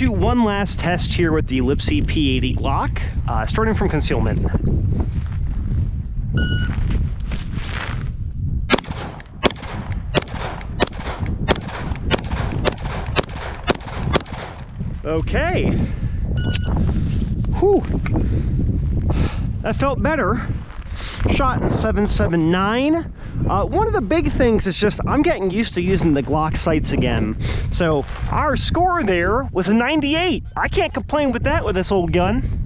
do one last test here with the Lipsy P80 Glock, starting from concealment. Okay. Whew. That felt better. Shot in 7.79. One of the big things is just I'm getting used to using the Glock sights again. So our score there was a 98. I can't complain with that with this old gun.